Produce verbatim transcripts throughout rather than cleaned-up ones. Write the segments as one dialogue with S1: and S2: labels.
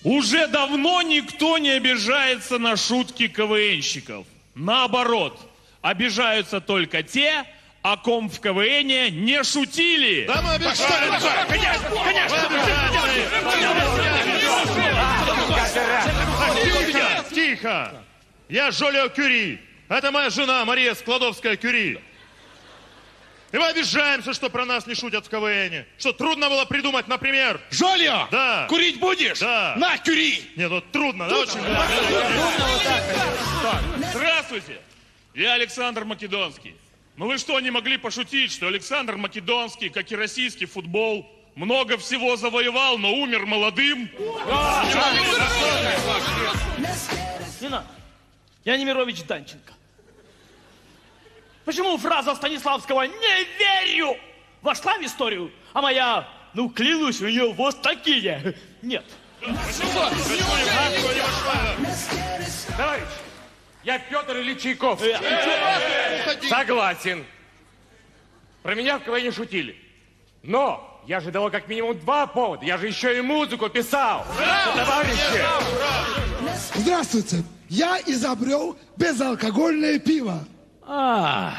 S1: Уже давно никто не обижается на шутки КВНщиков. Наоборот, обижаются только те, о ком в КВНе не шутили.
S2: Да мы обижаем.
S1: Конечно, конечно.
S2: Тихо, тихо. Я Жолио Кюри. Это моя жена Мария Складовская-Кюри. И мы обижаемся, что про нас не шутят в КВНе. Что трудно было придумать, например...
S3: Жолио!
S2: Да.
S3: Курить будешь?
S2: Да.
S3: На, кюри!
S2: Нет, вот трудно, да, очень? Да.
S1: Здравствуйте, я Александр Македонский. Ну вы что, не могли пошутить, что Александр Македонский, как и российский футбол, много всего завоевал, но умер молодым?
S4: Не надо. Я Немирович Данченко. Почему фраза Станиславского «не верю» вошла в историю, а моя «ну клянусь, у нее вот такие» нет?
S3: Товарищ, я Петр Ильич Чайковский. Согласен. Про меня в КВН шутили. Но я же дал как минимум два повода. Я же еще и музыку писал. Товарищи!
S5: Здравствуйте. Я изобрел безалкогольное пиво.
S4: А,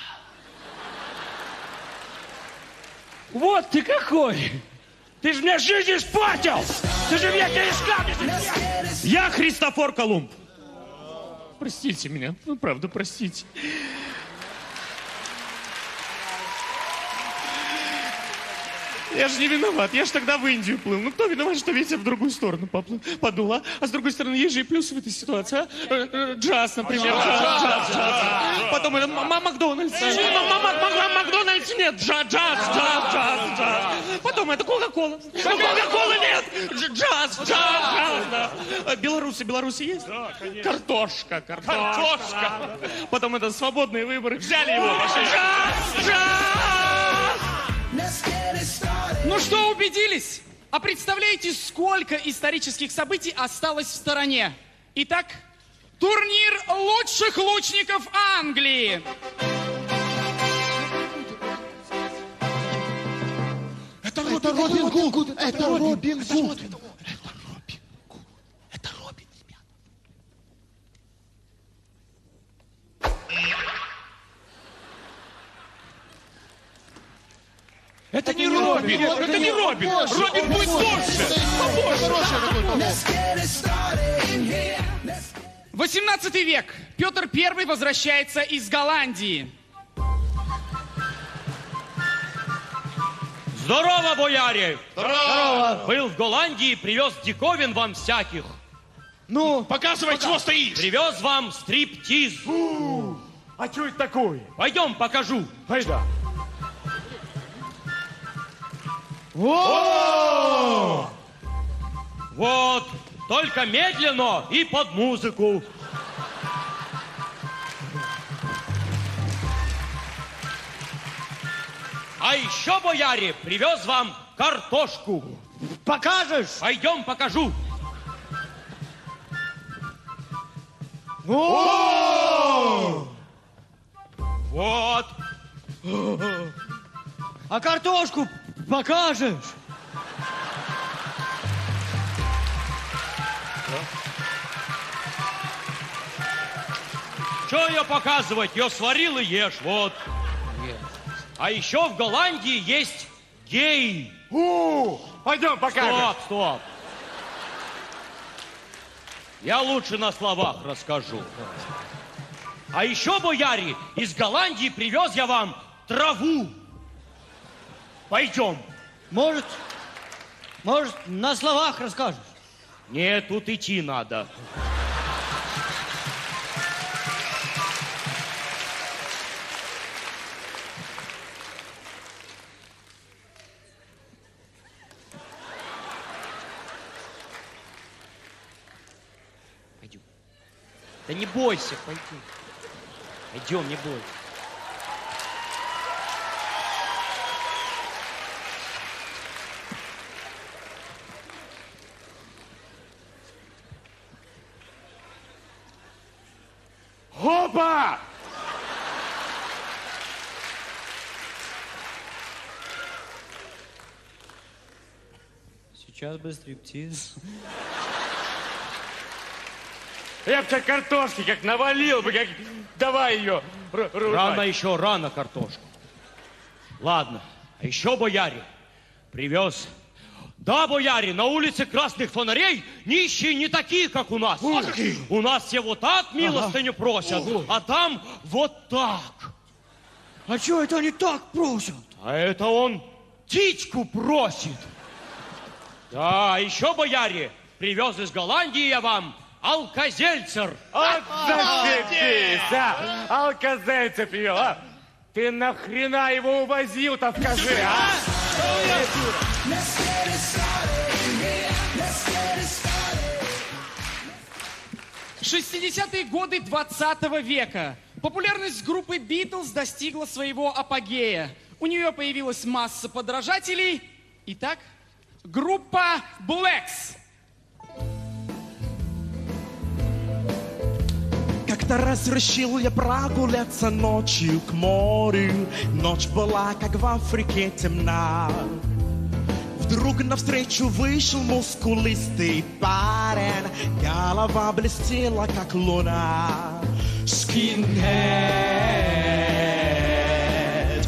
S4: вот ты какой! Ты же мне жизнь испортил! Ты же мне корешками!
S1: Я Христофор Колумб. Простите меня, ну правда, простите. Я же не виноват, я же тогда в Индию плыл. Ну кто виноват, что ветер в другую сторону поплыл, подул, а? А с другой стороны, есть же и плюсы в этой ситуации, а? Джаз, например, джаз, джаз, джаз. Потом это Макдональдс. Макдональдс нет, джаз, джаз, джаз, джаз, джаз. Потом это Кока-Кола. Кока-Колы нет, джаз, джаз, джаз. Белорусы, белорусы есть? Да, конечно. Картошка, картошка. Потом это свободные выборы. Взяли его, пошли. Джаз, джаз.
S6: Ну что, убедились? А представляете, сколько исторических событий осталось в стороне? Итак, турнир лучших лучников Англии.
S5: Это Робин Гуд. Это Робин Гуд.
S1: Это не Робин, это не Робин. Робин будет больше.
S6: восемнадцатый век. Петр Первый возвращается из Голландии.
S4: Здорово, бояре!
S2: Здорово!
S4: Был в Голландии, привез диковин вам всяких.
S3: Ну, показывай, чего стоишь.
S4: Привез вам стриптиз.
S3: А что это такое?
S4: Пойдем, покажу.
S3: Пойда.
S4: О! Вот, только медленно и под музыку. А еще, бояре, привез вам картошку. Покажешь? Пойдем, покажу.
S3: О!
S4: Вот.
S7: А картошку покажешь?
S4: Что ее показывать? Ее сварил и ешь, вот. А еще в Голландии есть гей.
S3: У, пойдем покажем.
S4: Стоп, стоп. Я лучше на словах расскажу. А еще, бояре, из Голландии привез я вам траву. Пойдем.
S7: Может, может, на словах расскажешь?
S4: Нет, тут идти надо. Пойдем. Да не бойся, пойдем. Пойдем, не бойся.
S3: Опа!
S7: Сейчас бы стриптиз.
S3: Я бы тебе картошки как навалил бы, как... Давай ее.
S4: Рано еще, рано картошку. Ладно, а еще, бояре, привез. Да, бояре, на улице красных фонарей нищие не такие, как у нас. У нас все вот так милостыню просят, а там вот так.
S7: А что это они так просят?
S4: А это он титьку просит. Да, еще, бояре, привез из Голландии я вам алкозельцер.
S3: Вот зашибись, а! Алкозельцер пил, а! Ты нахрена его увозил-то, скажи, а?
S6: шестидесятые годы двадцатого века. Популярность группы Битлз достигла своего апогея. У нее появилась масса подражателей. Итак, группа Blacks.
S5: Как-то раз решил я прогуляться ночью к морю. Ночь была, как в Африке, темна. Вдруг навстречу вышел мускулистый парень. Голова блестела, как луна. Скинхед,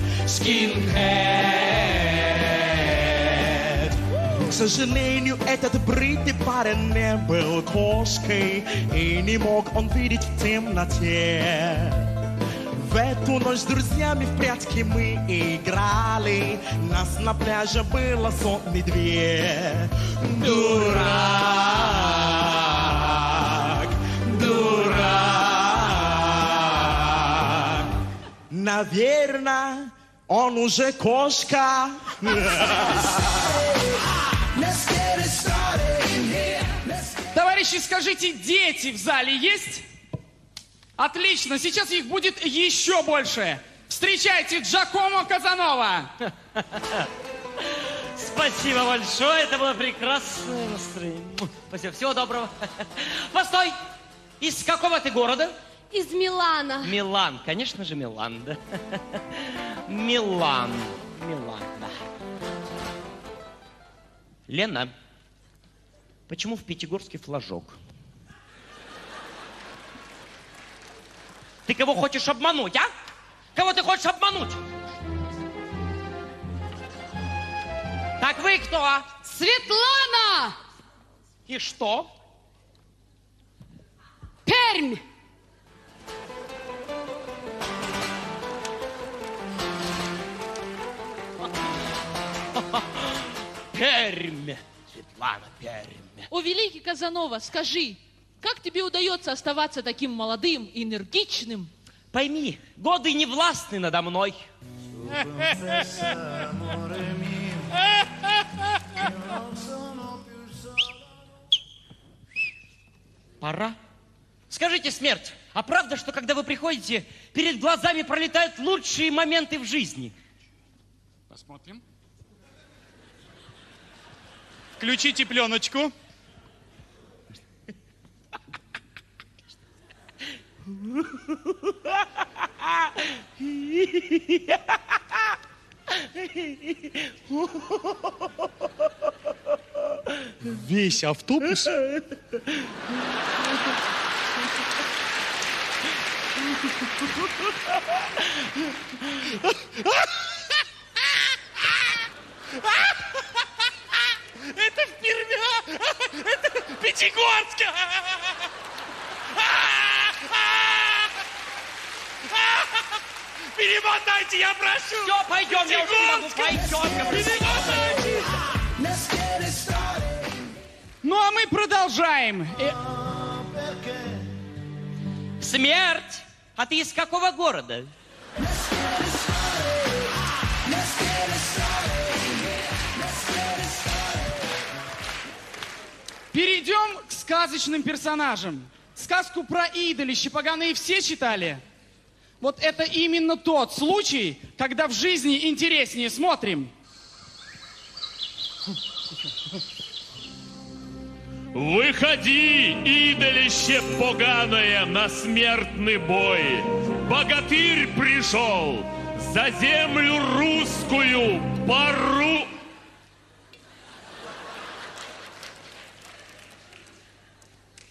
S5: скинхед. К сожалению, этот бритый парень не был кошкой, и не мог он видеть в темноте. В эту ночь с друзьями в прятки мы играли. Нас на пляже было сотни две. Дурак, дурак. Наверное, он уже кошка.
S6: Товарищи, скажите, дети в зале есть? Отлично, сейчас их будет еще больше. Встречайте Джакомо Казанова.
S7: Спасибо большое, это было прекрасное настроение. Спасибо, всего доброго. Постой, из какого ты города?
S8: Из Милана.
S7: Милан, конечно же, Милан, да. Милан, Милан, да. Лена, почему в Пятигорске флажок? Ты кого хочешь обмануть, а? Кого ты хочешь обмануть? Так вы кто?
S8: Светлана!
S7: И что?
S8: Пермь!
S7: Пермь! Светлана, Пермь.
S8: О, великий Казанова, скажи, как тебе удается оставаться таким молодым, энергичным?
S7: Пойми, годы не властны надо мной. Пора. Скажите, смерть, а правда, что когда вы приходите, перед глазами пролетают лучшие моменты в жизни?
S6: Посмотрим. Включите пленочку.
S5: Весь автобус.
S1: Это в Перми! Это Пятигорск! Перемотайте, я прошу!
S7: Все, пойдем, я уже не могу, пойдем.
S1: Перемотайте!
S6: Ну а мы продолжаем. Э,
S7: Смерть, а ты из какого города?
S6: Перейдем к сказочным персонажам. Сказку про идолище поганые все читали? Вот это именно тот случай, когда в жизни интереснее смотрим.
S1: Выходи, идолище поганое, на смертный бой. Богатырь пришел за землю русскую пору.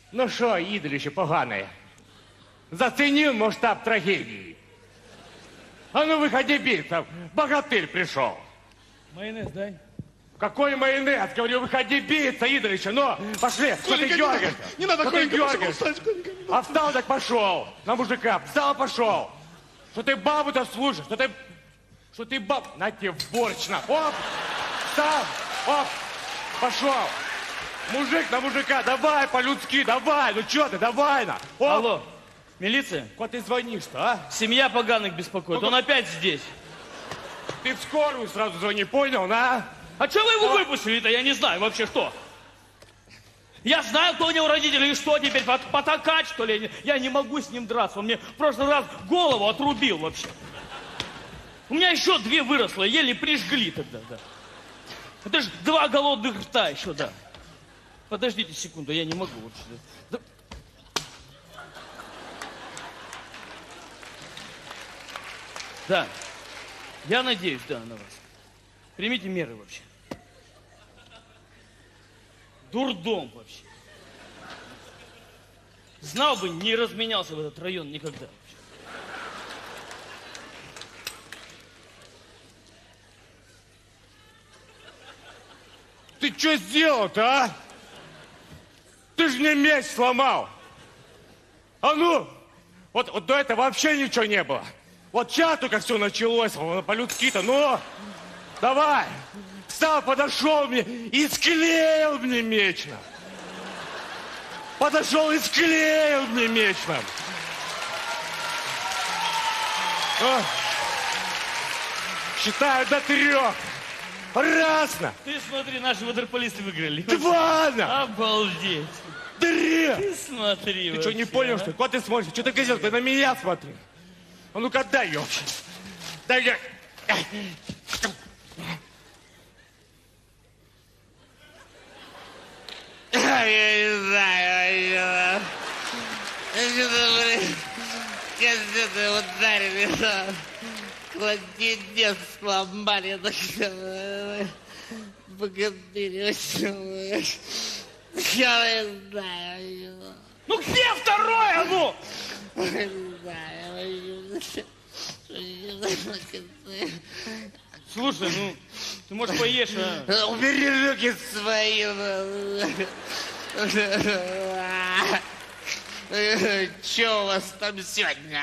S3: Ну що, їдолище погане, заценил масштаб трагедии. А ну выходи биться, богатырь пришел.
S4: Майонез дай.
S3: Какой майонез? Говорю, выходи биться, идолище. Ну, пошли, что ты дергаешься?
S1: Не надо,
S3: Что ты
S1: Коленька, пошел,
S3: дергаешься?
S1: встань, Коленька.
S3: А встал так пошел на мужика, встал пошел. Что ты бабу-то слушаешь, что ты... Что ты баб... На тебе борщ на. Оп, встал, оп, пошел. Мужик на мужика, давай по-людски, давай, ну что ты, давай на. Оп.
S4: Алло, милиция?
S3: Куда ты звонишь-то, а?
S4: Семья поганых беспокоит, он опять здесь.
S3: Ты в скорую сразу звони, понял, на?
S4: А что вы его выпустили-то? Я не знаю вообще что. Я знаю, кто у него родители, и что теперь, пот- потакать, что ли? Я не могу с ним драться, он мне в прошлый раз голову отрубил вообще. У меня еще две выросло, еле прижгли тогда, да. Это же два голодных рта еще, да. Подождите секунду, я не могу вообще. Да. Да, я надеюсь, да, на вас. Примите меры вообще. Дурдом вообще. Знал бы, не разменялся в этот район никогда.
S3: Ты что сделал-то, а? Ты же мне меч сломал. А ну, вот, вот до этого вообще ничего не было. Вот сейчас только все началось, по-людски-то, ну, давай. Встал, подошел мне и склеил мне меч нам. Подошел и склеил мне меч нам. О, считаю до трех. Раз на.
S4: Ты смотри, наши ватерполисты выиграли.
S3: Два на.
S4: Обалдеть.
S3: Три.
S4: Ты смотри.
S3: Ты что, не понял, что ли? Куда ты смотришь? Что ты газетку? Ты на меня смотри. А ну-ка, дай ее. Дай ее.
S9: Я не знаю. Что-то, газеты ударили. Кладенец сломали. Богатырь. Я не знаю.
S4: Ну где второе, ну?
S9: Не знаю.
S4: Слушай, ну, ты, может, поешь, а?
S9: Убери руки свои. Че у вас там сегодня?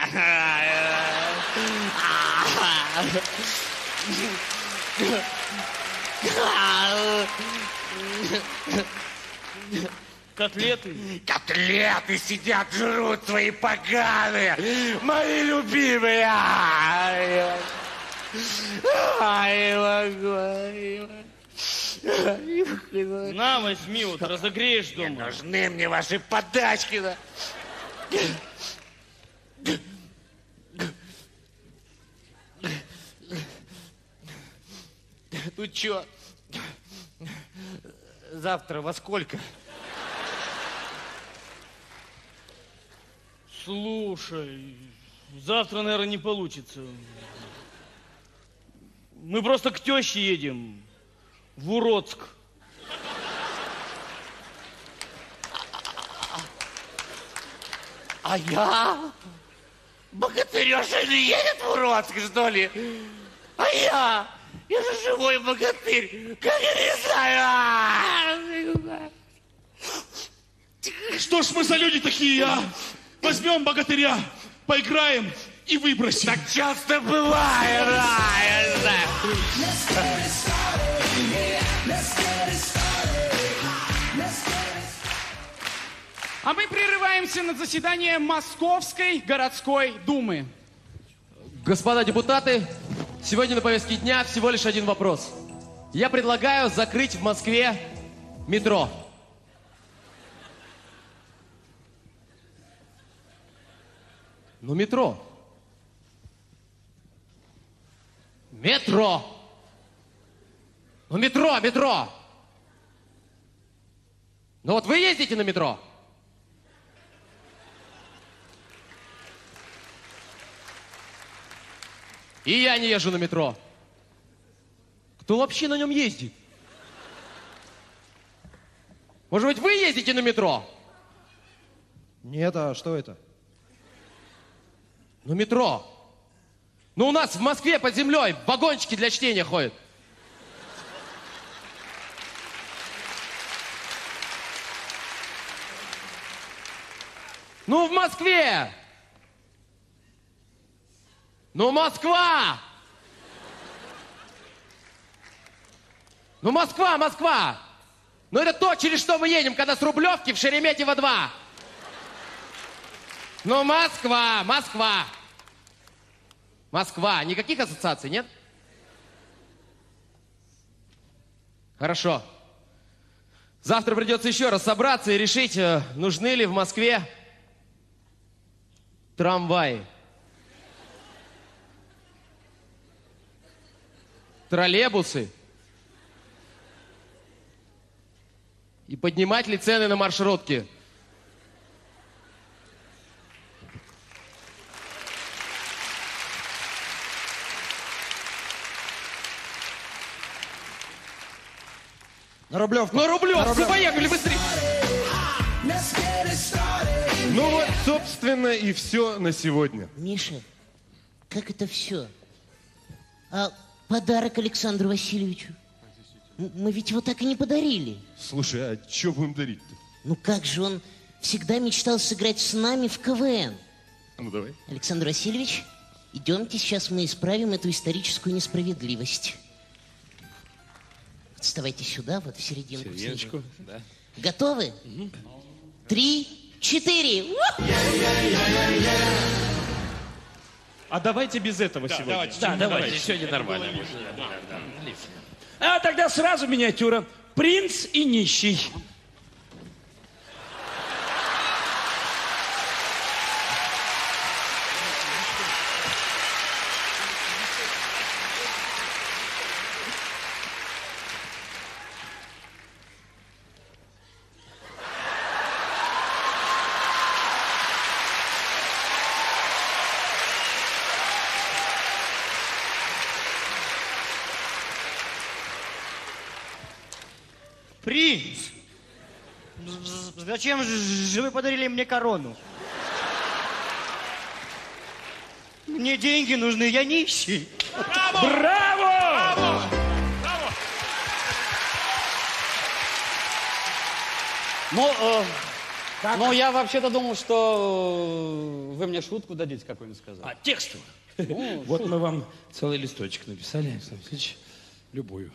S4: Котлеты?
S3: Котлеты сидят, жрут свои поганые, мои любимые. Ай, ай, ай, ай.
S4: На, возьми, вот, разогреешь
S3: Не
S4: дома.
S3: нужны мне ваши подачки. Да. Ну чё, завтра во сколько?
S4: Слушай, завтра, наверное, не получится. Мы просто к теще едем в Уродск.
S3: А я? Богатырёша не едет в Уродск, что ли? А я? Я же живой богатырь. Как я не знаю?
S1: Что ж мы за люди такие, а? Возьмем богатыря, поиграем и выбросим.
S3: Так часто бывает, да, я знаю.
S6: А мы прерываемся на заседание Московской городской думы.
S10: Господа депутаты, сегодня на повестке дня всего лишь один вопрос. Я предлагаю закрыть в Москве метро. Ну, метро. Метро. Ну, метро, метро. Ну, вот вы ездите на метро? И я не езжу на метро. Кто вообще на нем ездит? Может быть, вы ездите на метро?
S11: Нет, а что это?
S10: Ну, метро. Ну, у нас в Москве под землей вагончики для чтения ходят. Ну, в Москве! Ну, Москва! Ну, Москва, Москва! Ну, это то, через что мы едем, когда с Рублевки в Шереметьево два. Ну, Москва, Москва! Москва. Никаких ассоциаций, нет? Хорошо. Завтра придется еще раз собраться и решить, нужны ли в Москве трамваи. Троллейбусы. И поднимать ли цены на маршрутки.
S11: На Рублевку.
S10: На Рублевку,
S11: На Рублевку.
S10: Поехали быстрее.
S12: Ну вот, собственно, и все на сегодня.
S9: Миша, как это все? А подарок Александру Васильевичу? М- Мы ведь его так и не подарили.
S12: Слушай, а что будем дарить-то?
S9: Ну как же, он всегда мечтал сыграть с нами в КВН.
S12: Ну давай.
S9: Александр Васильевич, идемте, сейчас мы исправим эту историческую несправедливость. Вставайте сюда, вот в серединку. в
S4: Серединку,
S9: серединку.
S4: да.
S9: Готовы? Три, четыре.
S1: А давайте без этого сегодня.
S4: давайте.
S7: Да,
S4: Ну,
S7: давайте,
S4: давайте.
S7: сегодня нормально.
S4: А тогда сразу миниатюра. Принц и нищий.
S7: Принц! Зачем же вы подарили мне корону? Мне деньги нужны, я нищий.
S4: Браво!
S13: Ну, э, ну, я вообще-то думал, что э, вы мне шутку дадите какую-нибудь сказать.
S4: А, текстовую.
S13: Ну,
S4: Вот мы вам целый листочек написали, Александр Васильевич, любую.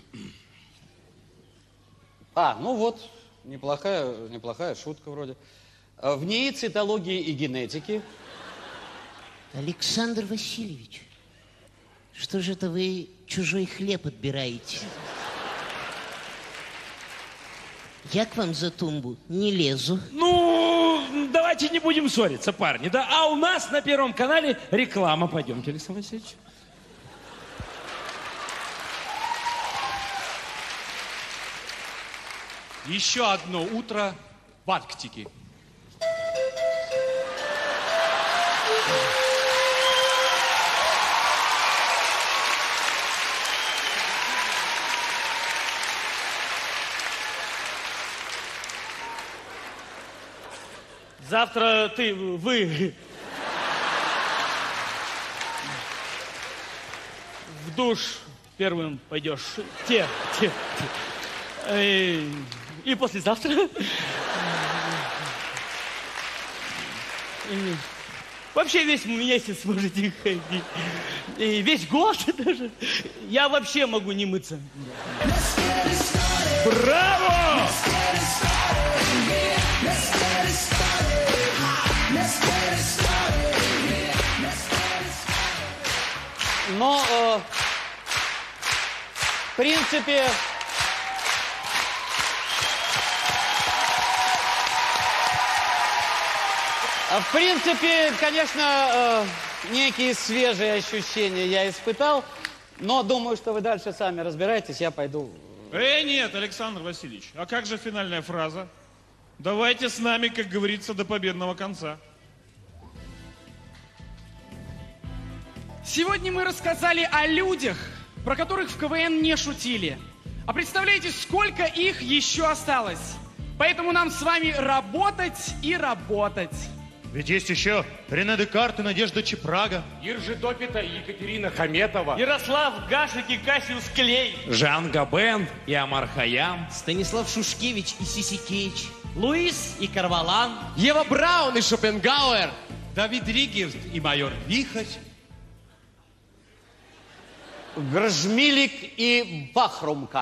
S13: А, ну вот, неплохая, неплохая шутка вроде. Э, В НИИ цитологии и генетики.
S9: Александр Васильевич, что же это вы чужой хлеб отбираете? Я к вам за тумбу не лезу.
S4: Ну, давайте не будем ссориться, парни, да? А у нас на Первом канале реклама. Пойдемте, Александр Васильевич.
S6: Еще одно утро в Арктике.
S4: Завтра ты, вы... В душ первым пойдешь. Те, те, те. Эй, И послезавтра... И Вообще весь месяц можете ходить. И весь год даже. Я вообще могу не мыться. Браво!
S13: Но, э, в принципе, в принципе, конечно, э, некие свежие ощущения я испытал, но думаю, что вы дальше сами разбираетесь, я пойду.
S1: Э, нет, Александр Васильевич, а как же финальная фраза? Давайте с нами, как говорится, до победного конца.
S6: Сегодня мы рассказали о людях, про которых в КВН не шутили. А представляете, сколько их еще осталось? Поэтому нам с вами работать и работать.
S2: Ведь есть еще Рене Декарт и Надежда Чепрага.
S3: Иржи Допита и Екатерина Хаметова.
S4: Ярослав Гашек и Кассиус Клей.
S14: Жан Габен и Амар Хайям.
S7: Станислав Шушкевич и Сиси Кейч. Луис и Карвалан.
S10: Ева Браун и Шопенгауэр.
S14: Давид Ригерт и майор Вихарь.
S13: Гржмилик и Бахрумка.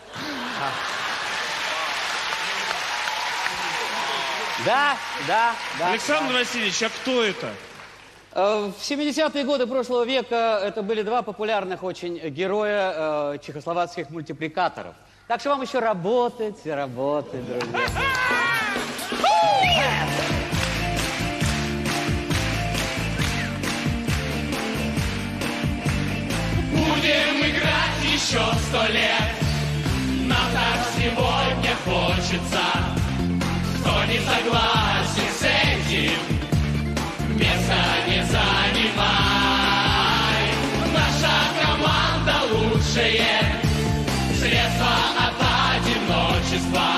S13: Да, да, да.
S1: Александр
S13: да.
S1: Васильевич, а кто это?
S13: Э, В семидесятые годы прошлого века это были два популярных очень героя э, чехословацких мультипликаторов. Так что вам еще работать и работать, друзья.
S5: Будем играть еще сто лет. Нам так сегодня хочется. Кто не согласен с этим, места не занимай. Наша команда лучшее средство от одиночества.